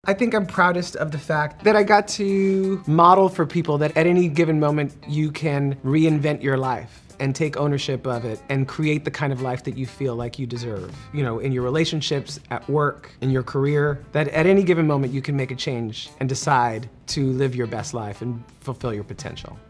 I think I'm proudest of the fact that I got to model for people that at any given moment you can reinvent your life and take ownership of it and create the kind of life that you feel like you deserve. You know, in your relationships, at work, in your career, that at any given moment you can make a change and decide to live your best life and fulfill your potential.